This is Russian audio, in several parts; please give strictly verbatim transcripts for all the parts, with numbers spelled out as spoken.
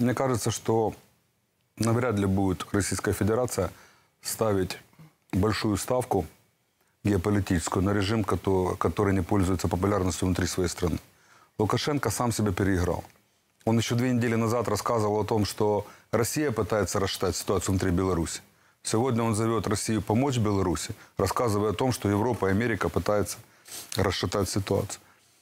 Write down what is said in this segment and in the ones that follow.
Мне кажется, что навряд ли будет Российская Федерация ставить большую ставку геополитическую на режим, который не пользуется популярностью внутри своей страны. Лукашенко сам себя переиграл. Он еще две недели назад рассказывал о том, что Россия пытается расшатать ситуацию внутри Беларуси. Сегодня он зовет Россию помочь Беларуси, рассказывая о том, что Европа и Америка пытаются расшатать ситуацию.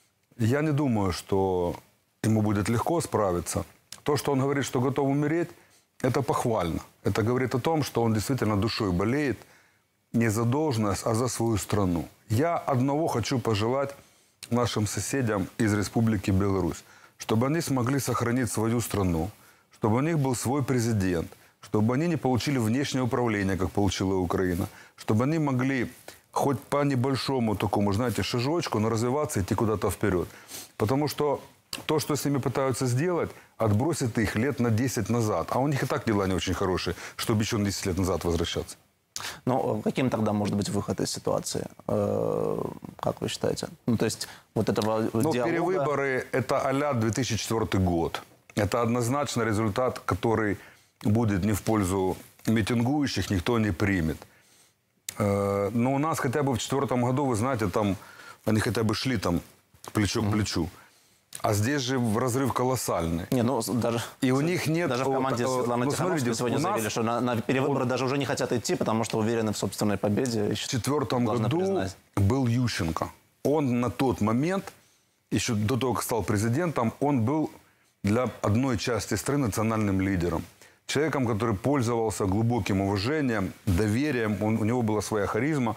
Я не думаю, что ему будет легко справиться. То, что он говорит, что готов умереть, это похвально. Это говорит о том, что он действительно душой болеет не за должность, а за свою страну. Я одного хочу пожелать нашим соседям из Республики Беларусь, чтобы они смогли сохранить свою страну, чтобы у них был свой президент, чтобы они не получили внешнее управление, как получила Украина, чтобы они могли хоть по небольшому такому, знаете, шажочку, но развиваться, идти куда-то вперед. Потому что то, что с ними пытаются сделать, отбросит их лет на десять назад. А у них и так дела не очень хорошие, чтобы еще на десять лет назад возвращаться. Ну, каким тогда может быть выход из ситуации? Как вы считаете? Ну, то есть, вот этого ну, диалога... перевыборы – это а-ля две тысячи четвёртый год. Это однозначно результат, который будет не в пользу митингующих, никто не примет. Но у нас хотя бы в две тысячи четвёртом году, вы знаете, там они хотя бы шли там плечо к плечу. А здесь же разрыв колоссальный. Не, ну, даже, и у них нет... Даже в команде Светланы ну, Тихановской сегодня нас... заявили, что на, на перевыборы он... даже уже не хотят идти, потому что уверены в собственной победе. В две тысячи четвёртом году признать. Был Ющенко. Он на тот момент, еще до того, как стал президентом, он был для одной части страны национальным лидером. Человеком, который пользовался глубоким уважением, доверием. Он, у него была своя харизма.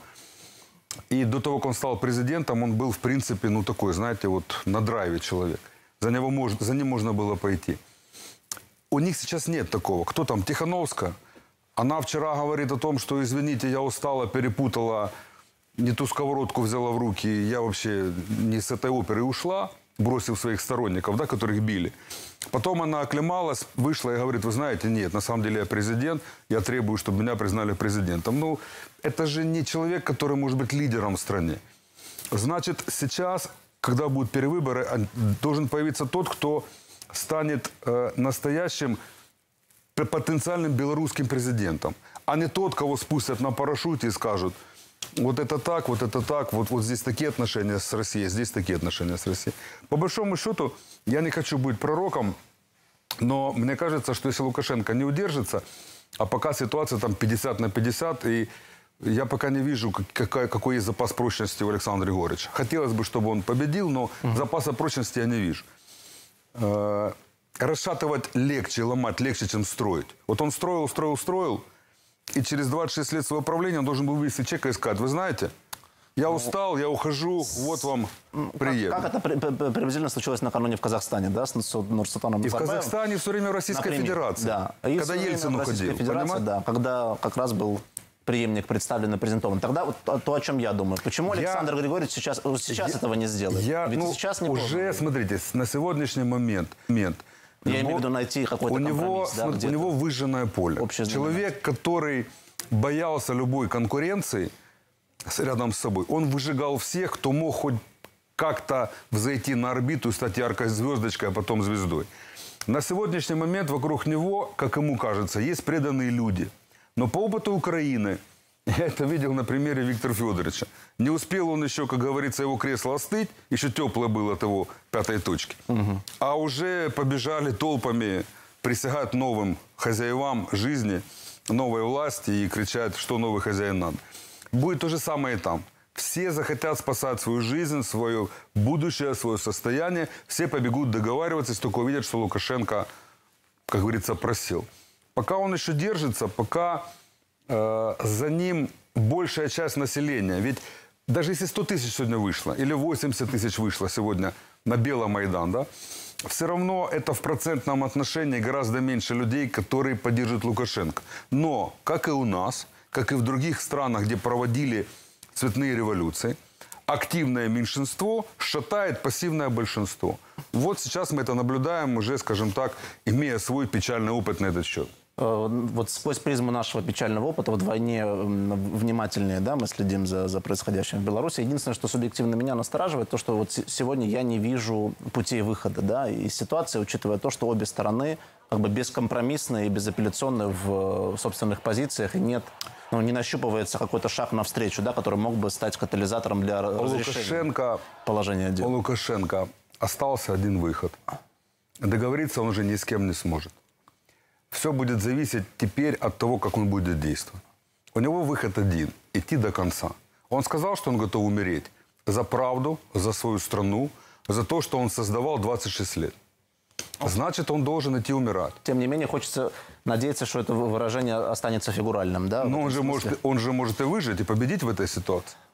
И до того, как он стал президентом, он был, в принципе, ну, такой, знаете, вот на драйве человек. За, него мож... За ним можно было пойти. У них сейчас нет такого. Кто там? Тихановская. Она вчера говорит о том, что, извините, я устала, перепутала, не ту сковородку взяла в руки, я вообще не с этой оперы ушла, бросив своих сторонников, да, которых били. Потом она оклемалась, вышла и говорит, вы знаете, нет, на самом деле я президент, я требую, чтобы меня признали президентом. Ну, это же не человек, который может быть лидером в стране. Значит, сейчас, когда будут перевыборы, должен появиться тот, кто станет э, настоящим потенциальным белорусским президентом, а не тот, кого спустят на парашюте и скажут, вот это так, вот это так, вот, вот здесь такие отношения с Россией, здесь такие отношения с Россией. По большому счету, я не хочу быть пророком, но мне кажется, что если Лукашенко не удержится, а пока ситуация там пятьдесят на пятьдесят, и я пока не вижу, какой, какой есть запас прочности у Александра Григорьевича. Хотелось бы, чтобы он победил, но угу. запаса прочности я не вижу. Э-э- расшатывать легче, ломать легче, чем строить. Вот он строил, строил, строил, и через двадцать шесть лет своего правления он должен был вывести чека и сказать, вы знаете, я устал, я ухожу, вот вам приеду. Как, как это приблизительно случилось накануне в Казахстане, да, с Нурсултаном Назарбаевым? И в Казахстане, и все время в Российской Например, Федерации. Да. И когда Ельцин уходил, да, когда как раз был преемник представлен президентом. Тогда вот то, о чем я думаю. Почему Александр я, Григорьевич сейчас, сейчас я, этого не сделает? Я, Ведь ну, сейчас не уже, поздно. Смотрите, на сегодняшний момент... момент я имею в виду найти какой-то компромисс. Да, у него выжженное поле. Человек, который боялся любой конкуренции рядом с собой, он выжигал всех, кто мог хоть как-то взойти на орбиту и стать яркой звездочкой, а потом звездой. На сегодняшний момент вокруг него, как ему кажется, есть преданные люди. Но по опыту Украины, я это видел на примере Виктора Федоровича, не успел он еще, как говорится, его кресло остыть, еще теплое было от его пятой точки, угу. а уже побежали толпами присягать новым хозяевам жизни, новой власти и кричать, что новый хозяин надо. Будет то же самое и там. Все захотят спасать свою жизнь, свое будущее, свое состояние. Все побегут договариваться, если только увидят, что Лукашенко, как говорится, просил. Пока он еще держится, пока э, за ним большая часть населения. Ведь даже если сто тысяч сегодня вышло, или восемьдесят тысяч вышло сегодня на Беломайдан, да, все равно это в процентном отношении гораздо меньше людей, которые поддерживают Лукашенко. Но, как и у нас, как и в других странах, где проводили цветные революции, активное меньшинство шатает пассивное большинство. Вот сейчас мы это наблюдаем уже, скажем так, имея свой печальный опыт на этот счет. Вот сквозь призму нашего печального опыта, вот вдвойне внимательнее, да, мы следим за, за происходящим в Беларуси. Единственное, что субъективно меня настораживает, то, что вот сегодня я не вижу путей выхода, да, из ситуации, учитывая то, что обе стороны как бы бескомпромиссные и безапелляционные в собственных позициях, и нет, ну, не нащупывается какой-то шаг навстречу, да, который мог бы стать катализатором для у разрешения Лукашенко, положения дел. У Лукашенко остался один выход. Договориться он уже ни с кем не сможет. Все будет зависеть теперь от того, как он будет действовать. У него выход один – идти до конца. Он сказал, что он готов умереть за правду, за свою страну, за то, что он создавал двадцать шесть лет. Значит, он должен идти умирать. Тем не менее, хочется надеяться, что это выражение останется фигуральным, да? Но он же, может, он же может и выжить, и победить в этой ситуации.